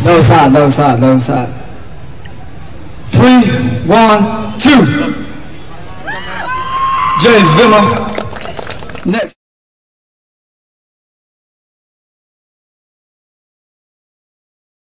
That was hot, that was hot, that was hot. 3, 1, 2. Jay Zimmer. Next.